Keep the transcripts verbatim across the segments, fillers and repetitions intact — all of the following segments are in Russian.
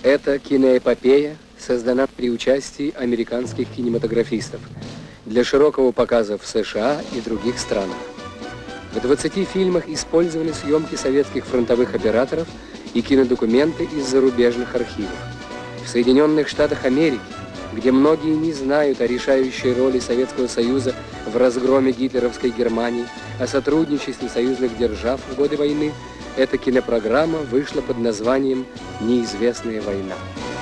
Эта киноэпопея создана при участии американских кинематографистов для широкого показа в США и других странах. В двадцати фильмах использованы съемки советских фронтовых операторов и кинодокументы из зарубежных архивов. В Соединенных Штатах Америки, где многие не знают о решающей роли Советского Союза в разгроме гитлеровской Германии, о сотрудничестве союзных держав в годы войны, эта кинопрограмма вышла под названием «Неизвестная война».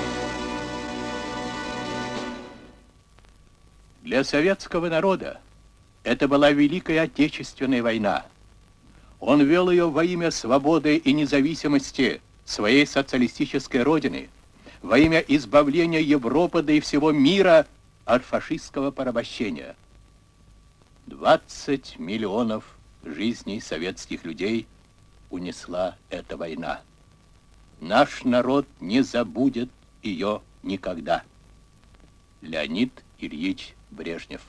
Для советского народа это была Великая Отечественная война. Он вел ее во имя свободы и независимости своей социалистической родины, во имя избавления Европы, да и всего мира от фашистского порабощения. двадцать миллионов жизней советских людей унесла эта война. Наш народ не забудет ее никогда. Леонид Ильич Брежнев.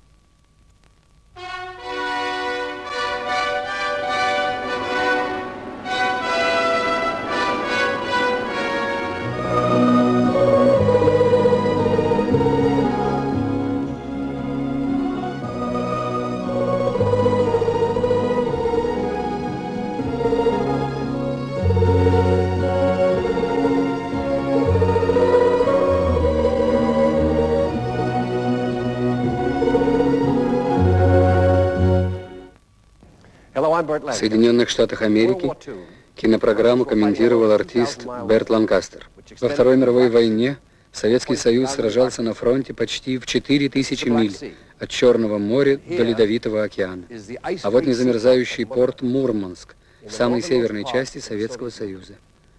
В Соединенных Штатах Америки кинопрограмму комментировал артист Берт Ланкастер. Во Второй мировой войне Советский Союз сражался на фронте почти в четыре тысячи миль от Черного моря до Ледовитого океана. А вот незамерзающий порт Мурманск в самой северной части Советского Союза.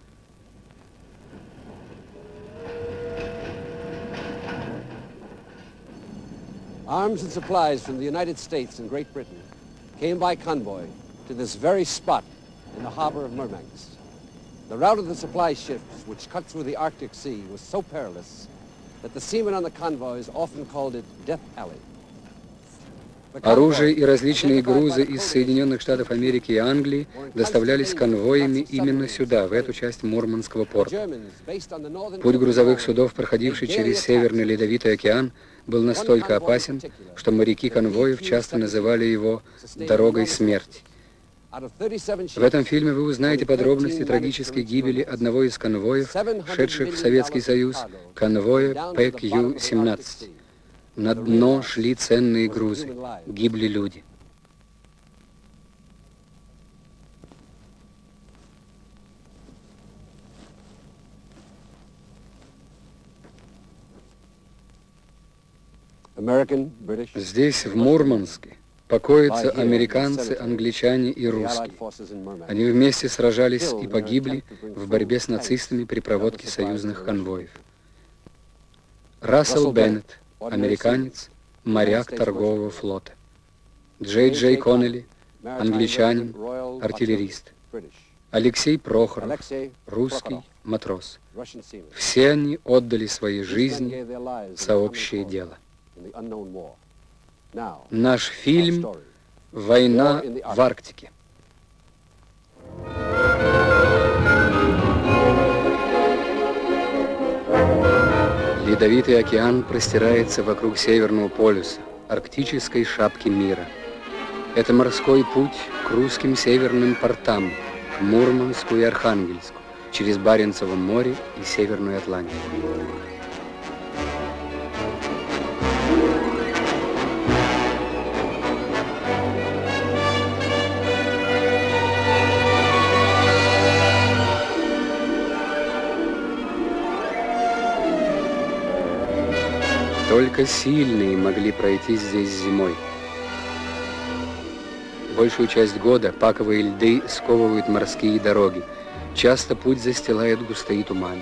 Arms and supplies from the United States and Great Britain came by convoy to this very spot in the harbor of Murmansk. The route of the supply ships, which cut through the Arctic Sea, was so perilous that the seamen on the convoys often called it Death Alley. Оружие и различные грузы из Соединенных Штатов Америки и Англии доставлялись конвоями именно сюда, в эту часть Мурманского порта. Путь грузовых судов, проходивший через Северный Ледовитый океан, был настолько опасен, что моряки конвоев часто называли его «дорогой смерти». В этом фильме вы узнаете подробности трагической гибели одного из конвоев, шедших в Советский Союз, конвоя Пэ Кью семнадцать. На дно шли ценные грузы, гибли люди. Здесь, в Мурманске, покоятся американцы, англичане и русские. Они вместе сражались и погибли в борьбе с нацистами при проводке союзных конвоев. Рассел Беннет, американец, моряк торгового флота. Джей Джей Коннелли, англичанин, артиллерист. Алексей Прохоров, русский матрос. Все они отдали свои жизни за общее дело. Наш фильм «Война в Арктике». Ледовитый океан простирается вокруг Северного полюса, арктической шапки мира. Это морской путь к русским северным портам, к Мурманску и Архангельску, через Баренцево море и Северную Атлантику. Только сильные могли пройти здесь зимой. Большую часть года паковые льды сковывают морские дороги. Часто путь застилает густые туманы.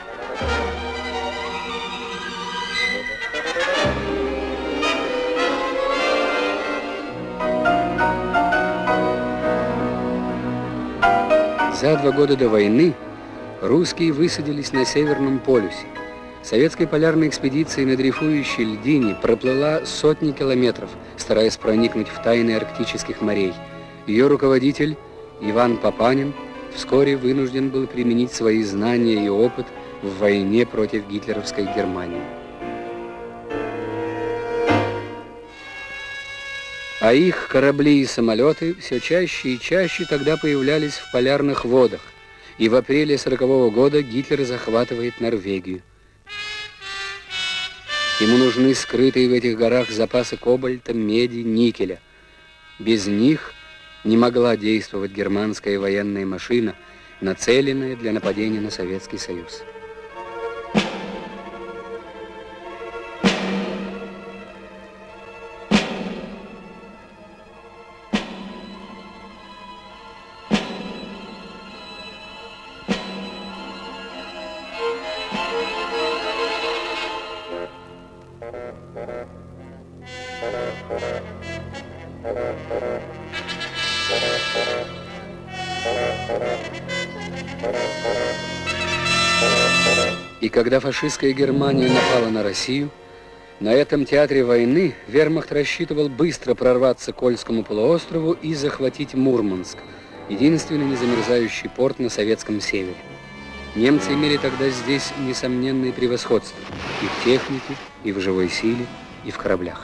За два года до войны русские высадились на Северном полюсе. Советская полярная экспедиция на дрейфующей льдине проплыла сотни километров, стараясь проникнуть в тайны арктических морей. Ее руководитель Иван Папанин вскоре вынужден был применить свои знания и опыт в войне против гитлеровской Германии. А их корабли и самолеты все чаще и чаще тогда появлялись в полярных водах, и в апреле сорокового года Гитлер захватывает Норвегию. Ему нужны скрытые в этих горах запасы кобальта, меди, никеля. Без них не могла действовать германская военная машина, нацеленная для нападения на Советский Союз. И когда фашистская Германия напала на Россию, на этом театре войны вермахт рассчитывал быстро прорваться к Кольскому полуострову и захватить Мурманск, единственный незамерзающий порт на советском севере. Немцы имели тогда здесь несомненное превосходство и в технике, и в живой силе, и в кораблях.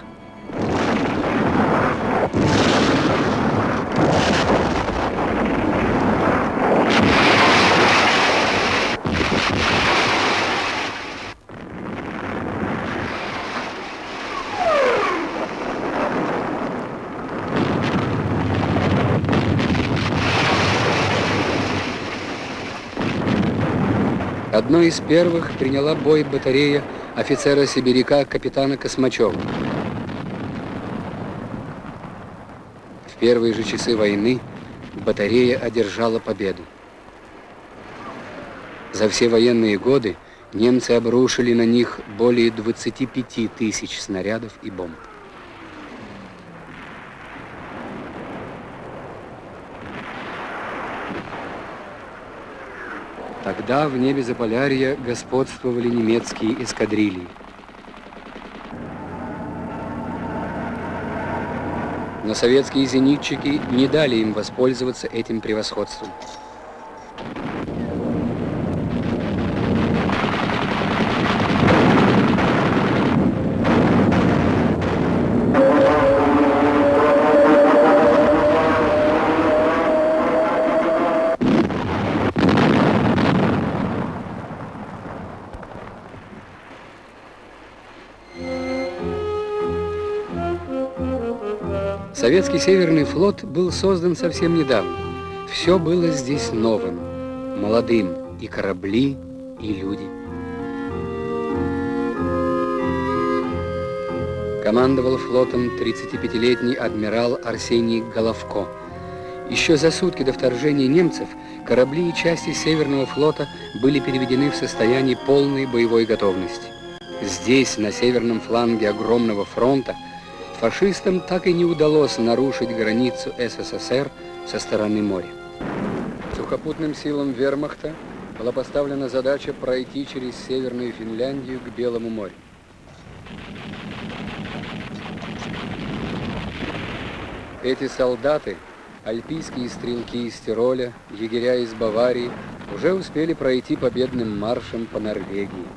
Одной из первых приняла бой батарея офицера-сибиряка капитана Космачева. В первые же часы войны батарея одержала победу. За все военные годы немцы обрушили на них более двадцати пяти тысяч снарядов и бомб. Тогда в небе Заполярья господствовали немецкие эскадрильи. Но советские зенитчики не дали им воспользоваться этим превосходством. Советский Северный флот был создан совсем недавно. Все было здесь новым, молодым, и корабли, и люди. Командовал флотом тридцатипятилетний адмирал Арсений Головко. Еще за сутки до вторжения немцев корабли и части Северного флота были переведены в состояние полной боевой готовности. Здесь, на северном фланге огромного фронта, фашистам так и не удалось нарушить границу СССР со стороны моря. Сухопутным силам вермахта была поставлена задача пройти через Северную Финляндию к Белому морю. Эти солдаты, альпийские стрелки из Тироля, егеря из Баварии, уже успели пройти победным маршем по Норвегии.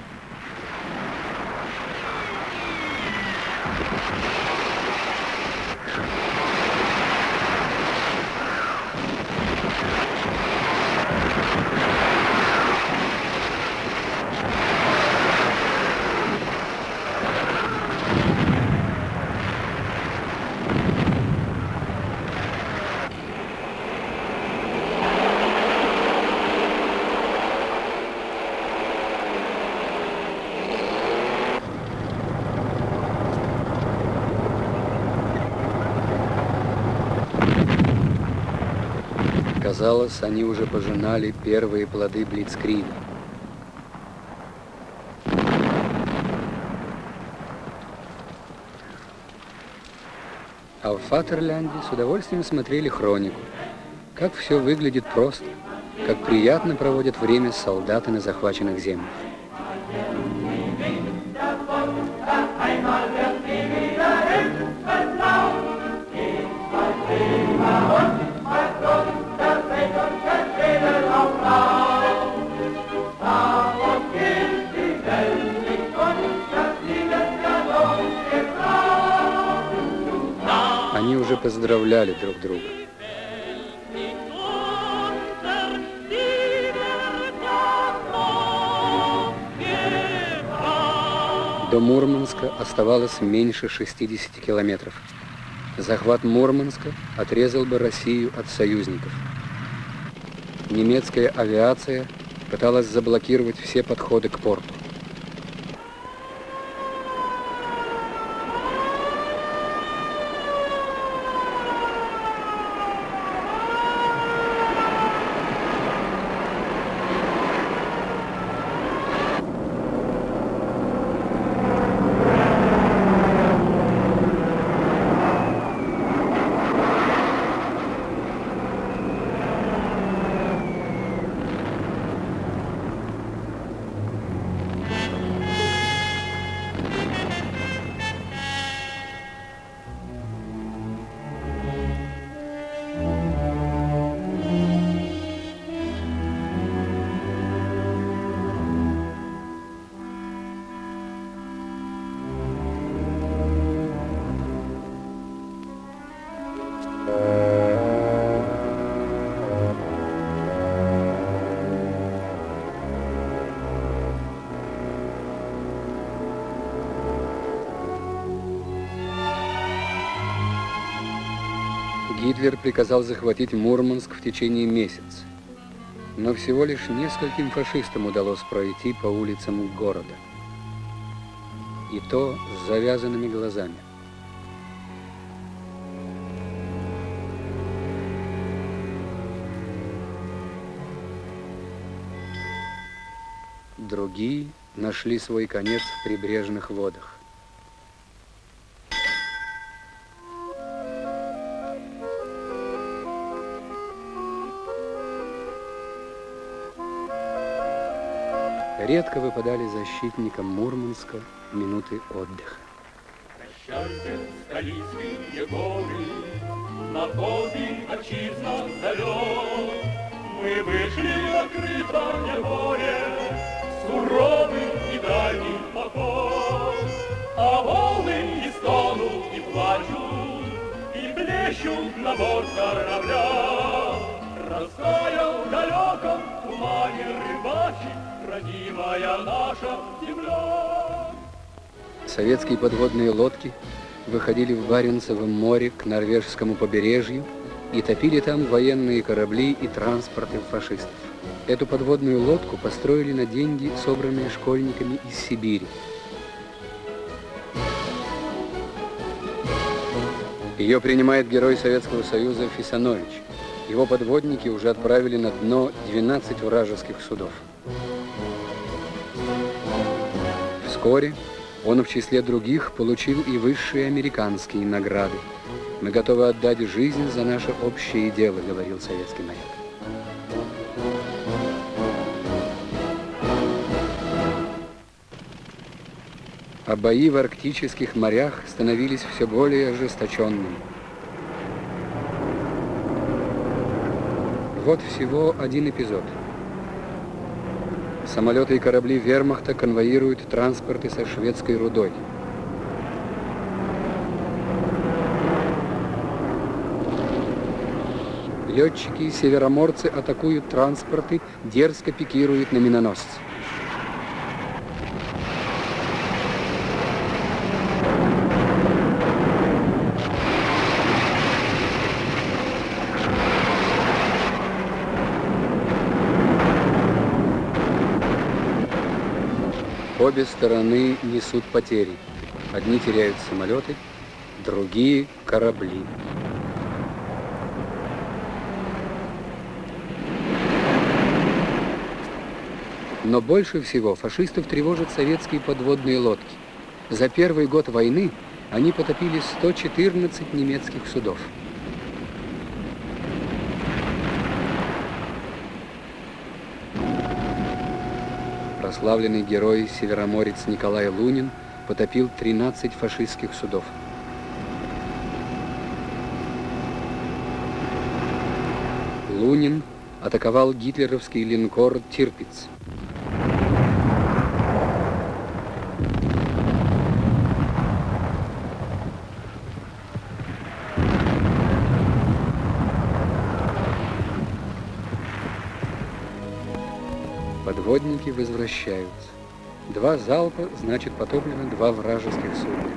Казалось, они уже пожинали первые плоды блицкрига. А в Фатерлянде с удовольствием смотрели хронику. Как все выглядит просто, как приятно проводят время солдаты на захваченных землях. Einmal wird die Welt даже поздравляли друг друга. До Мурманска оставалось меньше шестидесяти километров. Захват Мурманска отрезал бы Россию от союзников. Немецкая авиация пыталась заблокировать все подходы к порту. Гитлер приказал захватить Мурманск в течение месяца. Но всего лишь нескольким фашистам удалось пройти по улицам города. И то с завязанными глазами. Другие нашли свой конец в прибрежных водах. Редко выпадали защитникам Мурманска минуты отдыха. Прощайте, столицкие горы, на подвиг отчизна зовет. Мы вышли в открытое море, суровый и дальний поход. А волны и стонут, и плачут, и плещут на борт корабля. Растаял в далеком тумане рыбачий, родимая наша земля. Советские подводные лодки выходили в Баренцевом море к норвежскому побережью и топили там военные корабли и транспорты фашистов. Эту подводную лодку построили на деньги, собранные школьниками из Сибири. Ее принимает герой Советского Союза Фисанович. Его подводники уже отправили на дно двенадцать вражеских судов. Вскоре он в числе других получил и высшие американские награды. «Мы готовы отдать жизнь за наше общее дело», — говорил советский моряк. А бои в арктических морях становились все более ожесточенными. Вот всего один эпизод. Самолеты и корабли вермахта конвоируют транспорты со шведской рудой. Летчики и североморцы атакуют транспорты, дерзко пикируют на миноносцы. Обе стороны несут потери. Одни теряют самолеты, другие – корабли. Но больше всего фашистов тревожат советские подводные лодки. За первый год войны они потопили сто четырнадцать немецких судов. Прославленный герой североморец Николай Лунин потопил тринадцать фашистских судов. Лунин атаковал гитлеровский линкор «Тирпиц». Подводники возвращаются. Два залпа, значит, потоплено два вражеских судна.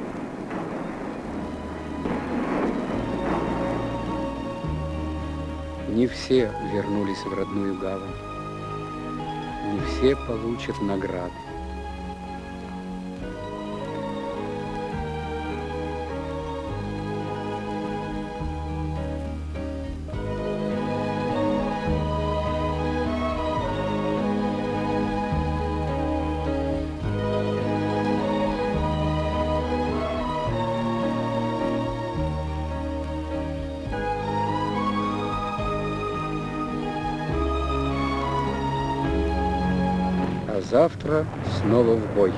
Не все вернулись в родную гавань. Не все получат награды. Завтра снова в бой.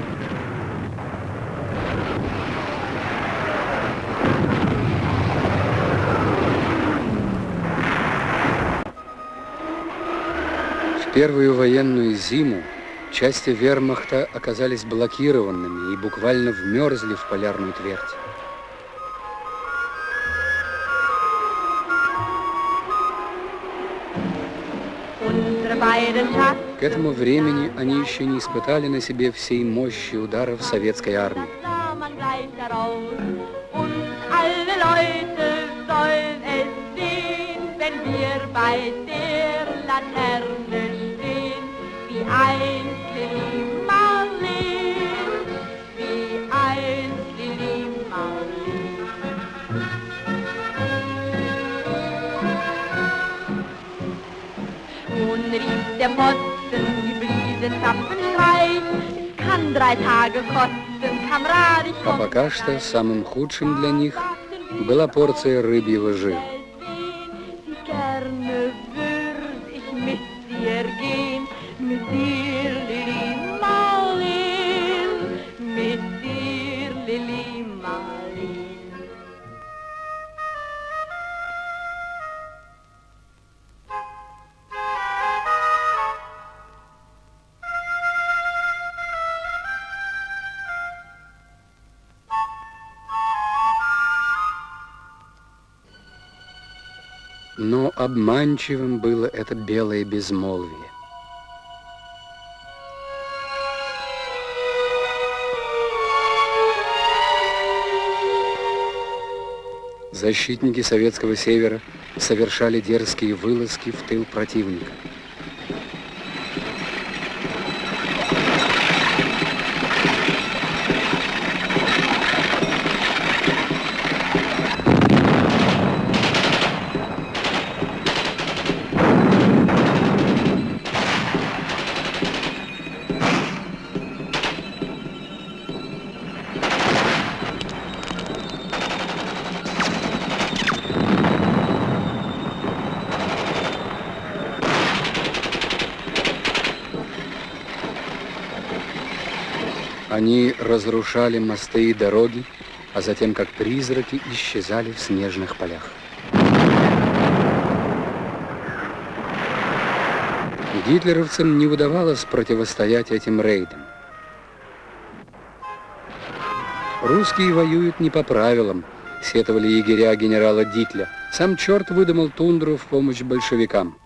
В первую военную зиму части вермахта оказались блокированными и буквально вмерзли в полярную твердь. К этому времени они еще не испытали на себе всей мощи ударов советской армии. Der Posten, die Brise Zapfenstreich, es kann drei Tage kosten, Kamerad, ich А пока что самым худшим для них была порция рыбьего жира. Gerne würd ich mit dir gehen, mit dir, Lili Marleen, mit dir, Lili Marleen. Но обманчивым было это белое безмолвие. Защитники Советского Севера совершали дерзкие вылазки в тыл противника. Они разрушали мосты и дороги, а затем, как призраки, исчезали в снежных полях. Гитлеровцам не удавалось противостоять этим рейдам. Русские воюют не по правилам, сетовали егеря генерала Дитля. Сам черт выдумал тундру в помощь большевикам.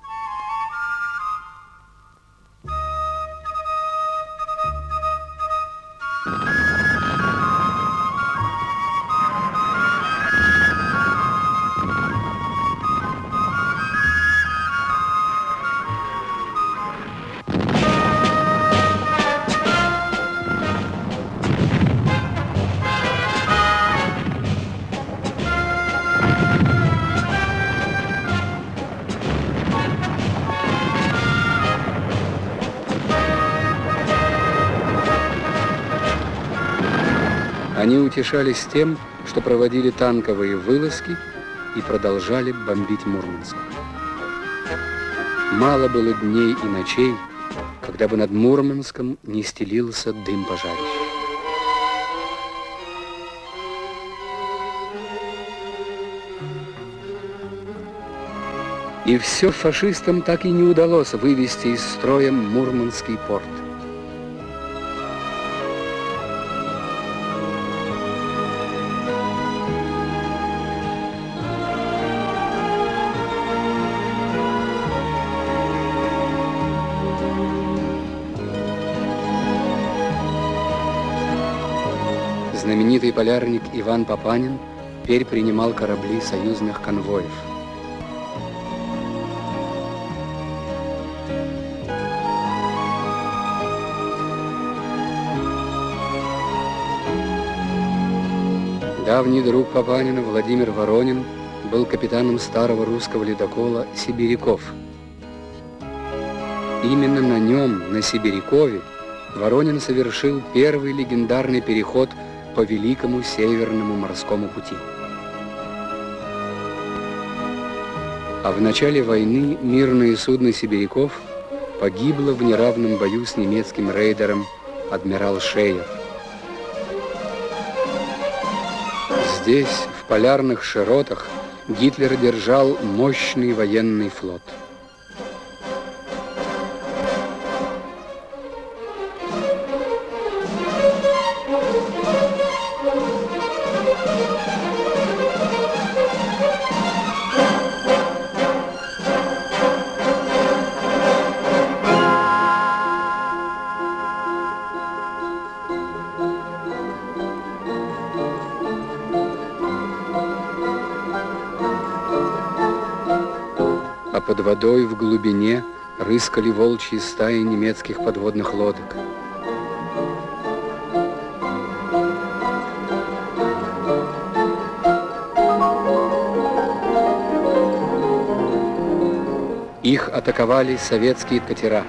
Они утешались тем, что проводили танковые вылазки и продолжали бомбить Мурманск. Мало было дней и ночей, когда бы над Мурманском не стелился дым пожарищ. И все фашистам так и не удалось вывести из строя Мурманский порт. знаменитый полярник Иван Папанин теперь принимал корабли союзных конвоев. Давний друг Папанина Владимир Воронин был капитаном старого русского ледокола «Сибиряков». Именно на нем, на Сибирякове, Воронин совершил первый легендарный переход по Великому Северному морскому пути. А в начале войны мирное судно «Сибиряков» погибло в неравном бою с немецким рейдером адмирал Шейер. Здесь, в полярных широтах, Гитлер держал мощный военный флот. Под водой в глубине рыскали волчьи стаи немецких подводных лодок. Их атаковали советские катера.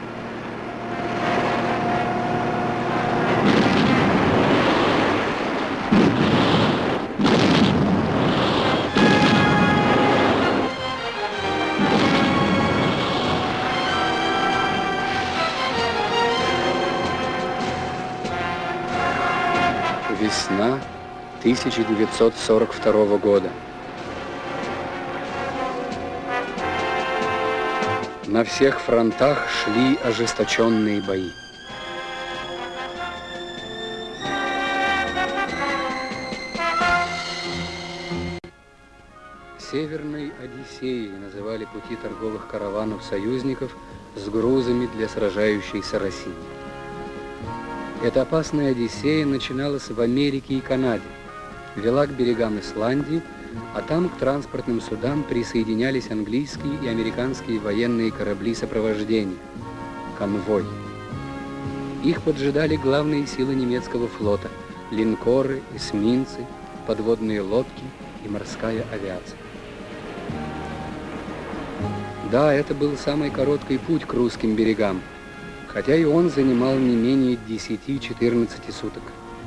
Весна тысяча девятьсот сорок второго года. На всех фронтах шли ожесточенные бои. Северной Одиссеей называли пути торговых караванов союзников с грузами для сражающейся России. Эта опасная Одиссея начиналась в Америке и Канаде, вела к берегам Исландии, а там к транспортным судам присоединялись английские и американские военные корабли сопровождения – конвой. Их поджидали главные силы немецкого флота – линкоры, эсминцы, подводные лодки и морская авиация. Да, это был самый короткий путь к русским берегам, хотя и он занимал не менее десяти-четырнадцати суток.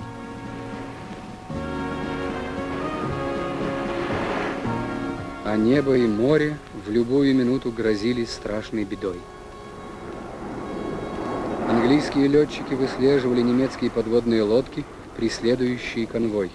А небо и море в любую минуту грозились страшной бедой. Английские летчики выслеживали немецкие подводные лодки, преследующие конвой.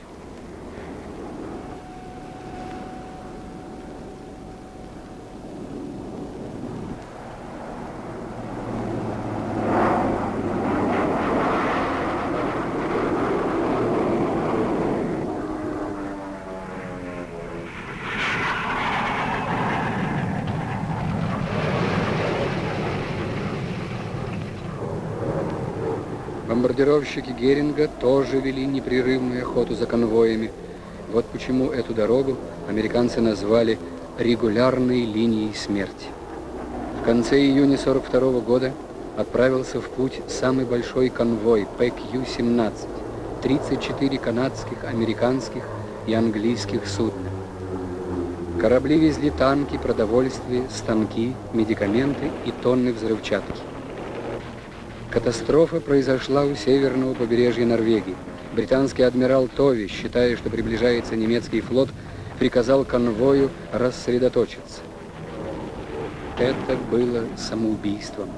Бомбардировщики Геринга тоже вели непрерывную охоту за конвоями. Вот почему эту дорогу американцы назвали регулярной линией смерти. В конце июня сорок второго года отправился в путь самый большой конвой Пэ Кью семнадцать, тридцать четыре канадских, американских и английских судна. Корабли везли танки, продовольствие, станки, медикаменты и тонны взрывчатки. Катастрофа произошла у северного побережья Норвегии. Британский адмирал Тови, считая, что приближается немецкий флот, приказал конвою рассредоточиться. Это было самоубийством.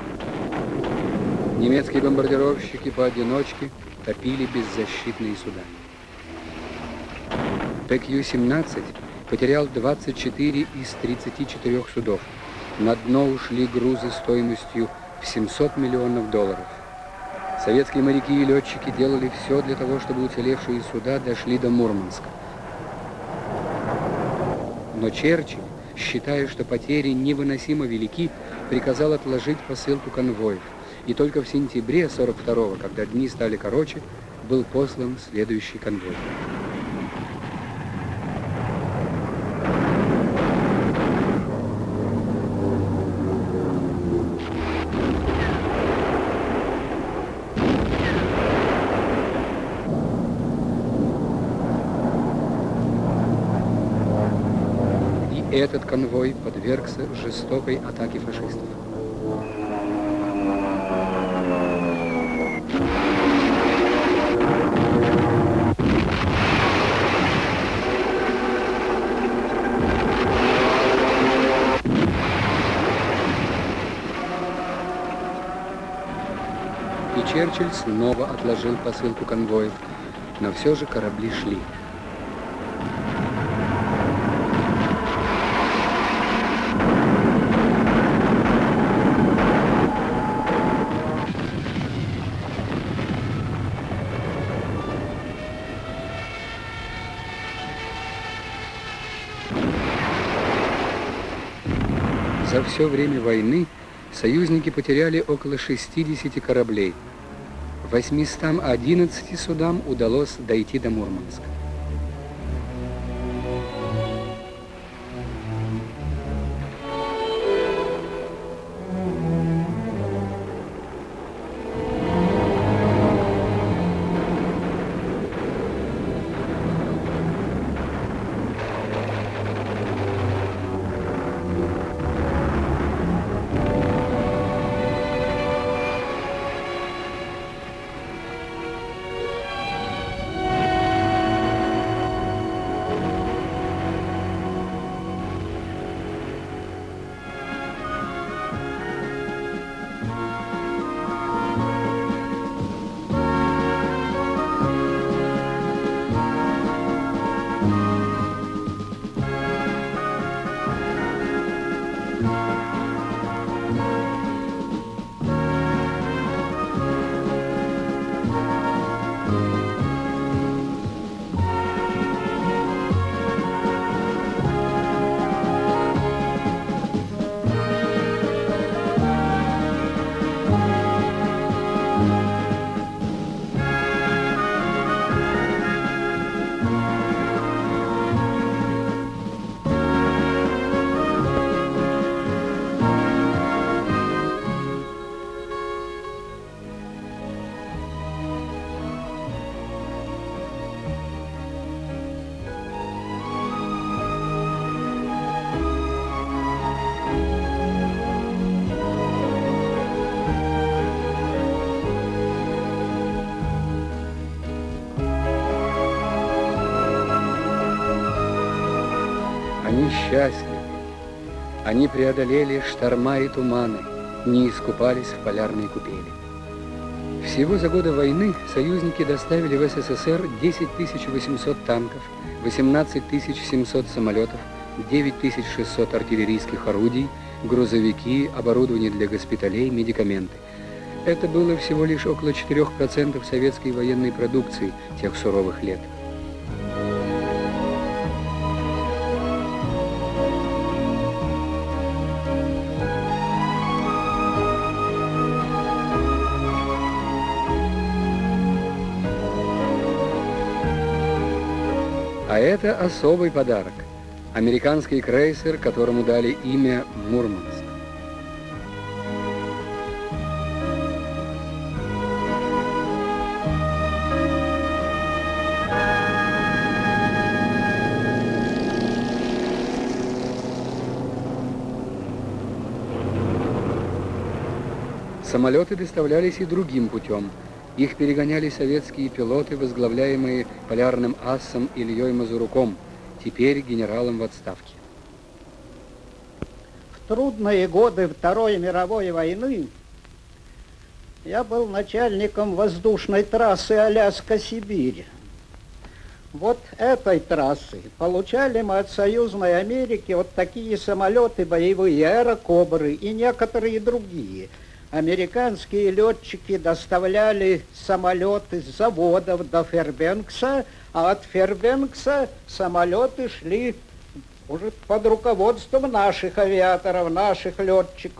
Немецкие бомбардировщики поодиночке топили беззащитные суда. Пэ Кью семнадцать потерял двадцать четыре из тридцати четырёх судов. На дно ушли грузы стоимостью в семьсот миллионов долларов. Советские моряки и летчики делали все для того, чтобы уцелевшие суда дошли до Мурманска. Но Черчилль, считая, что потери невыносимо велики, приказал отложить посылку конвоев. И только в сентябре сорок второго, когда дни стали короче, был послан следующий конвой. И этот конвой подвергся жестокой атаке фашистов. И Черчилль снова отложил посылку конвоев, но все же корабли шли. За все время войны союзники потеряли около шестидесяти кораблей. восьмистам одиннадцати судам удалось дойти до Мурманска. Они счастливы. Они преодолели шторма и туманы, не искупались в полярной купели. Всего за годы войны союзники доставили в СССР десять тысяч восемьсот танков, восемнадцать тысяч семьсот самолетов, девять тысяч шестьсот артиллерийских орудий, грузовики, оборудование для госпиталей, медикаменты. Это было всего лишь около четырёх процентов советской военной продукции тех суровых лет. А это особый подарок. Американский крейсер, которому дали имя «Мурманск». Самолеты доставлялись и другим путем. Их перегоняли советские пилоты, возглавляемые полярным асом Ильей Мазуруком, теперь генералом в отставке. В трудные годы Второй мировой войны я был начальником воздушной трассы Аляска-Сибирь. Вот этой трассы получали мы от Союзной Америки вот такие самолеты боевые, аэрокобры и некоторые другие. Американские летчики доставляли самолеты с заводов до Фербенкса, а от Фербенкса самолеты шли уже под руководством наших авиаторов, наших летчиков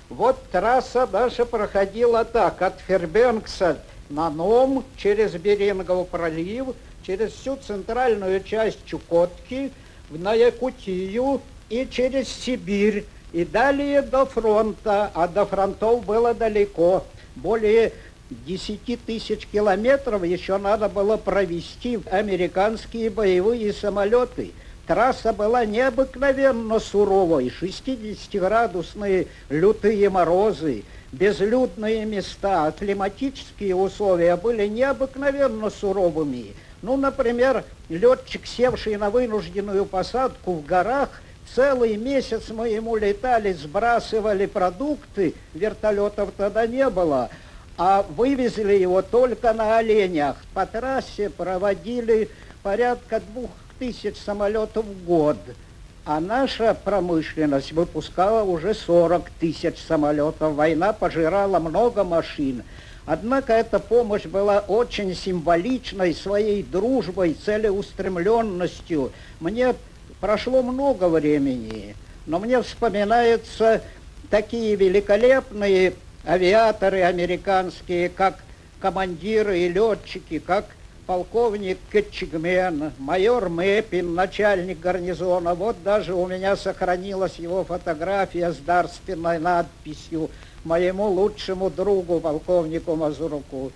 Вот трасса наша проходила так, от Фербенкса на Ном, через Берингов пролив, через всю центральную часть Чукотки, на Якутию и через Сибирь. И далее до фронта, а до фронтов было далеко. Более десяти тысяч километров еще надо было провести американские боевые самолеты. Трасса была необыкновенно суровой, шестидесятиградусные лютые морозы, безлюдные места, климатические условия были необыкновенно суровыми. Ну, например, летчик, севший на вынужденную посадку в горах, целый месяц мы ему летали, сбрасывали продукты, вертолетов тогда не было, а вывезли его только на оленях. По трассе проводили порядка двух тысяч самолетов в год, а наша промышленность выпускала уже сорок тысяч самолетов. Война пожирала много машин. Однако эта помощь была очень символичной своей дружбой, целеустремленностью. Мне прошло много времени, но мне вспоминаются такие великолепные авиаторы американские, как командиры и летчики, как полковник Кетчигмен, майор Мэппин, начальник гарнизона. Вот даже у меня сохранилась его фотография с дарственной надписью моему лучшему другу, полковнику Мазуруку.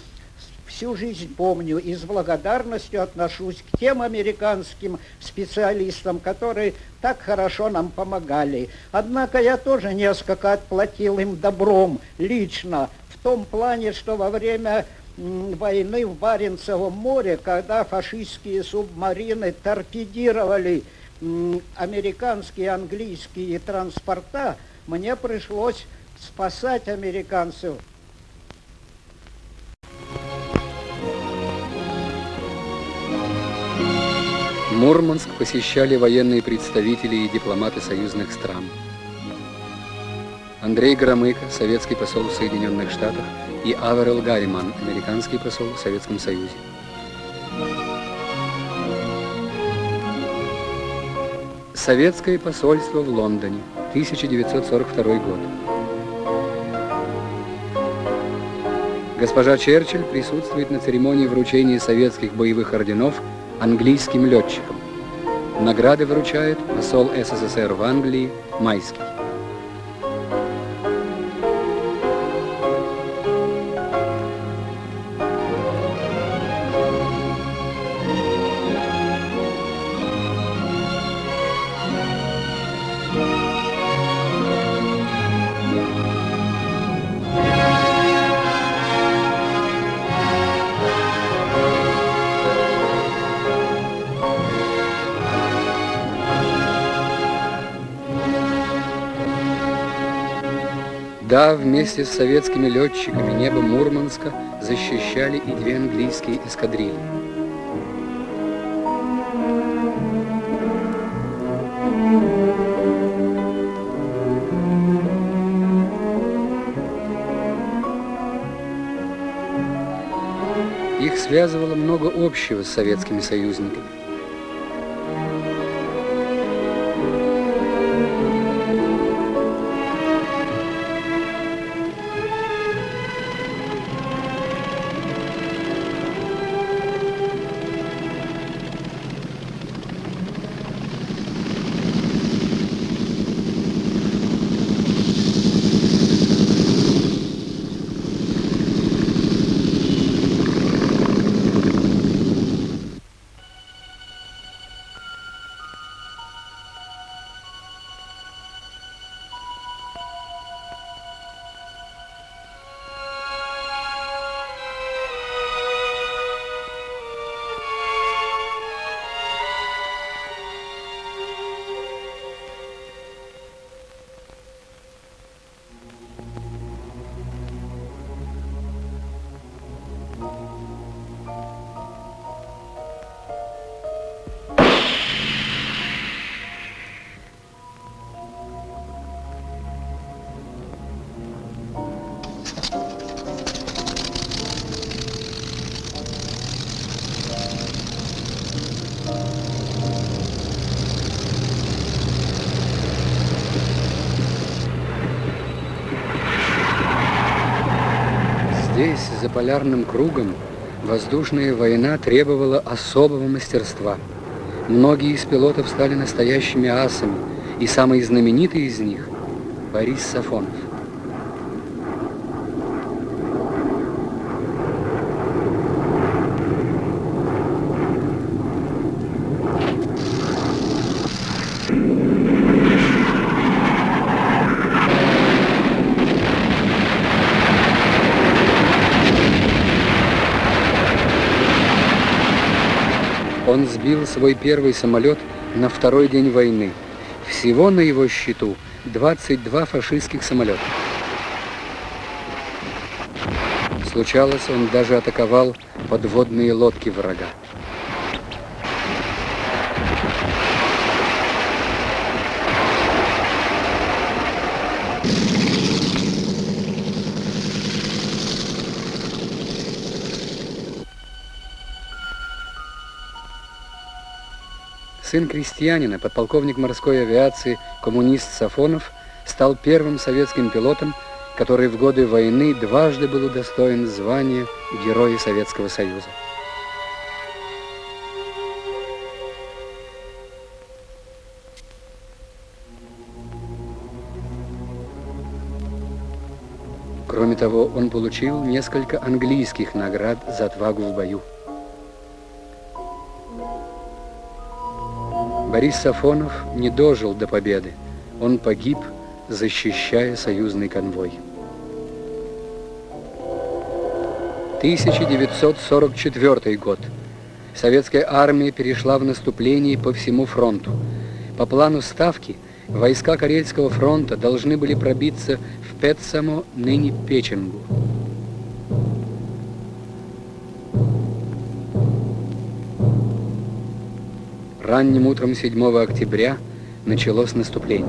Всю жизнь помню и с благодарностью отношусь к тем американским специалистам, которые так хорошо нам помогали. Однако я тоже несколько отплатил им добром лично, в том плане, что во время войны в Баренцевом море, когда фашистские субмарины торпедировали американские и английские транспорта, мне пришлось спасать американцев. Мурманск посещали военные представители и дипломаты союзных стран. Андрей Громыко, советский посол в Соединенных Штатах, и Аверел Гарриман, американский посол в Советском Союзе. Советское посольство в Лондоне, тысяча девятьсот сорок второй год. Госпожа Черчилль присутствует на церемонии вручения советских боевых орденов английским летчикам. Награды вручает посол СССР в Англии Майский. Да, вместе с советскими летчиками небо Мурманска защищали и две английские эскадрильи. Их связывало много общего с советскими союзниками. Здесь, за полярным кругом, воздушная война требовала особого мастерства. Многие из пилотов стали настоящими асами, и самый знаменитый из них – Борис Сафонов. Он сбил свой первый самолет на второй день войны. Всего на его счету двадцать два фашистских самолета. Случалось, он даже атаковал подводные лодки врага. Сын крестьянина, подполковник морской авиации, коммунист Сафонов, стал первым советским пилотом, который в годы войны дважды был удостоен звания Героя Советского Союза. Кроме того, он получил несколько английских наград за отвагу в бою. Борис Сафонов не дожил до победы. Он погиб, защищая союзный конвой. тысяча девятьсот сорок четвёртый год. Советская армия перешла в наступление по всему фронту. По плану ставки, войска Карельского фронта должны были пробиться в Петсамо, ныне Печенгу. Ранним утром седьмого октября началось наступление.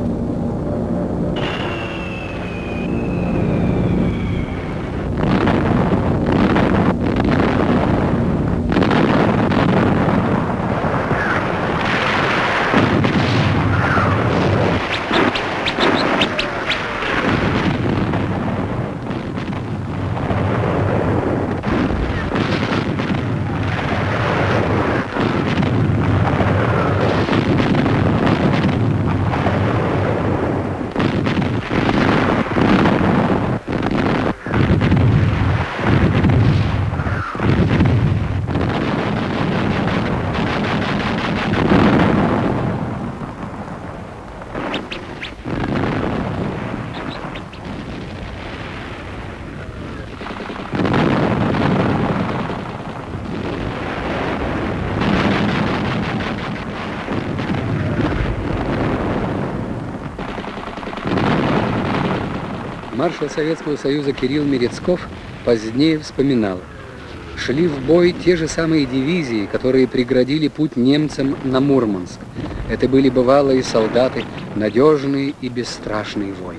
Маршал Советского Союза Кирилл Мерецков позднее вспоминал: шли в бой те же самые дивизии, которые преградили путь немцам на Мурманск. Это были бывалые солдаты, надежные и бесстрашные воины.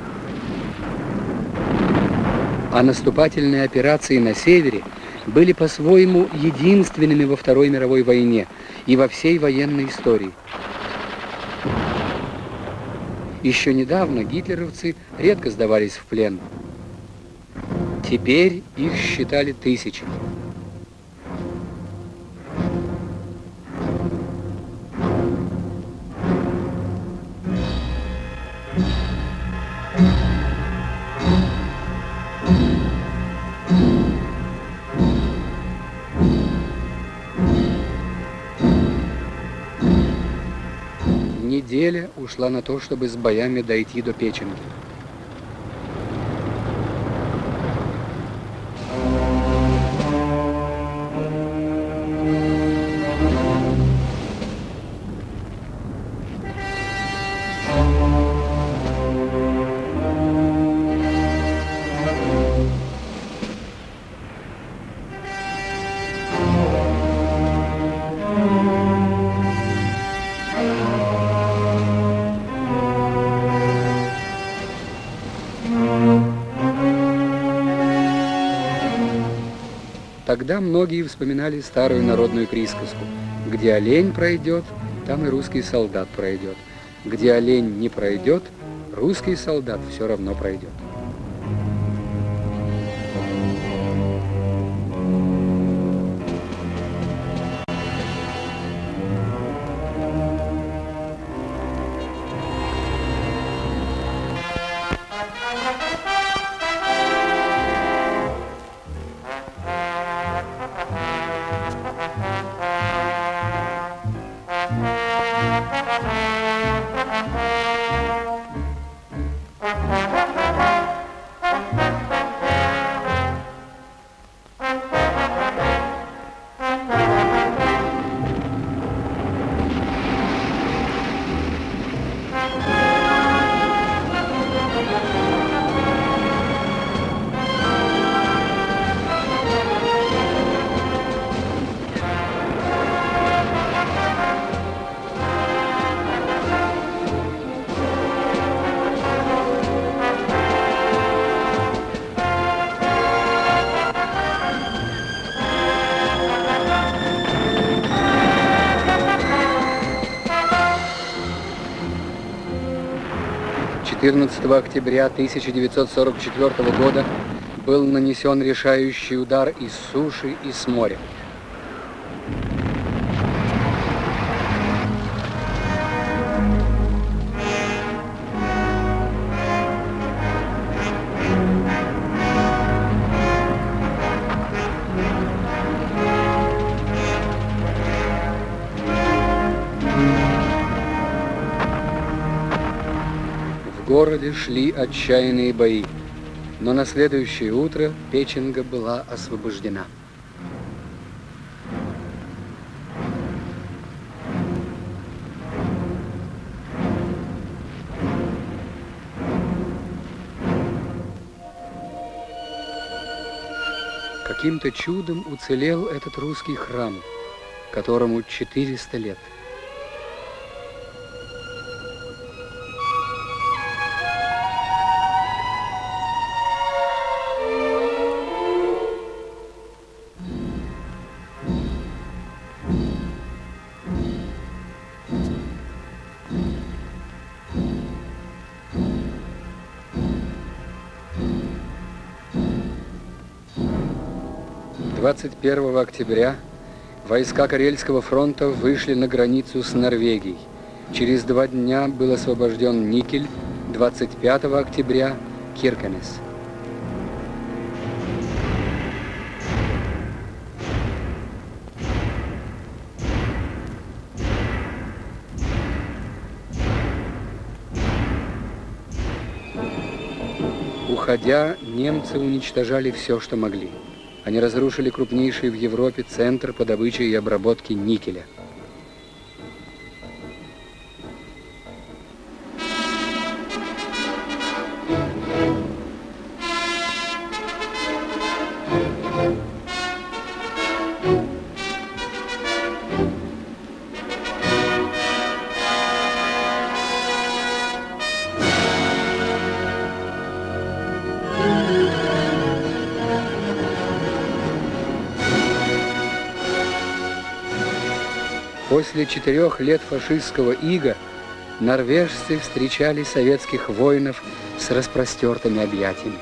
А наступательные операции на севере были по-своему единственными во Второй мировой войне и во всей военной истории. Еще недавно гитлеровцы редко сдавались в плен. Теперь их считали тысячами. Неделя ушла на то, чтобы с боями дойти до Печенги. Тогда многие вспоминали старую народную присказку: где олень пройдет, там и русский солдат пройдет. Где олень не пройдет, русский солдат все равно пройдет. четырнадцатого октября тысяча девятьсот сорок четвёртого года был нанесен решающий удар из суши и с моря. В городе шли отчаянные бои, но на следующее утро Печенга была освобождена. Каким-то чудом уцелел этот русский храм, которому четыреста лет. двадцать первого октября войска Карельского фронта вышли на границу с Норвегией. Через два дня был освобожден Никель, двадцать пятого октября Киркенес. Уходя, немцы уничтожали все, что могли. Они разрушили крупнейший в Европе центр по добыче и обработке никеля. После четырех лет фашистского ига норвежцы встречали советских воинов с распростертыми объятиями.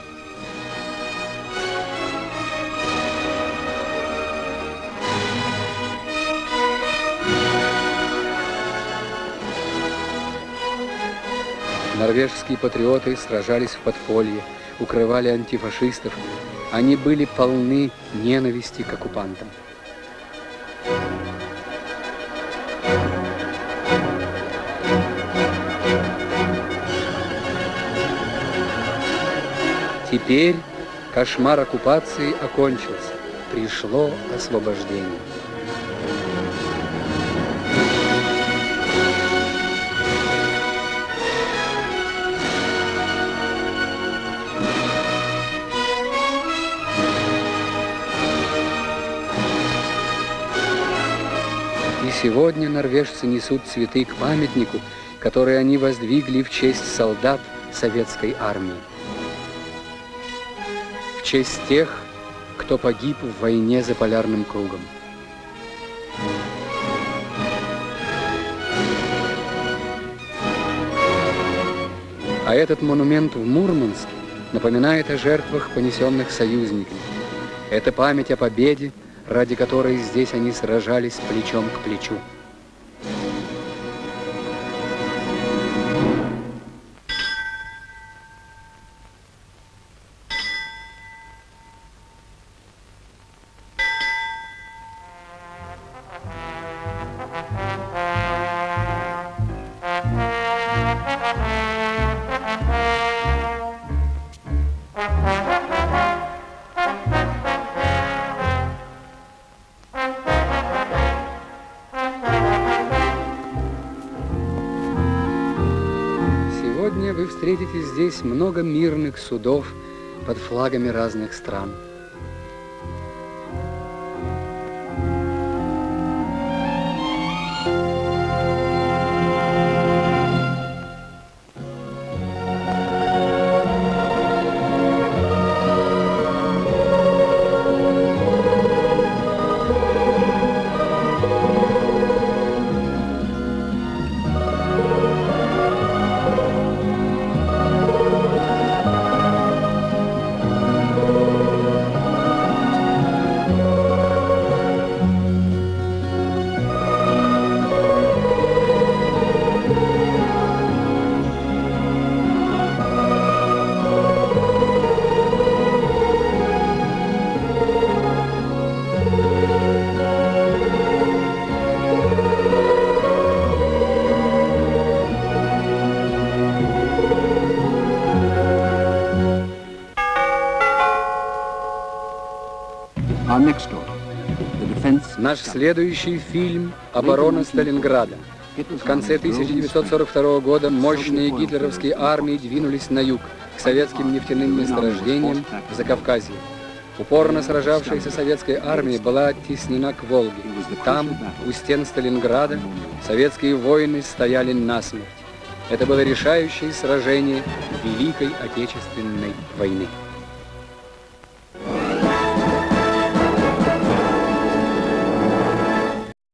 Норвежские патриоты сражались в подполье, укрывали антифашистов. Они были полны ненависти к оккупантам. Теперь кошмар оккупации окончился. Пришло освобождение. И сегодня норвежцы несут цветы к памятнику, который они воздвигли в честь солдат советской армии. В честь тех, кто погиб в войне за полярным кругом. А этот монумент в Мурманске напоминает о жертвах, понесенных союзниками. Это память о победе, ради которой здесь они сражались плечом к плечу. Сегодня вы встретите здесь много мирных судов под флагами разных стран. Наш следующий фильм «Оборона Сталинграда». В конце тысяча девятьсот сорок второго года мощные гитлеровские армии двинулись на юг, к советским нефтяным месторождениям в Закавказье. Упорно сражавшаяся советская армия была оттеснена к Волге. Там, у стен Сталинграда, советские воины стояли насмерть. Это было решающее сражение Великой Отечественной войны.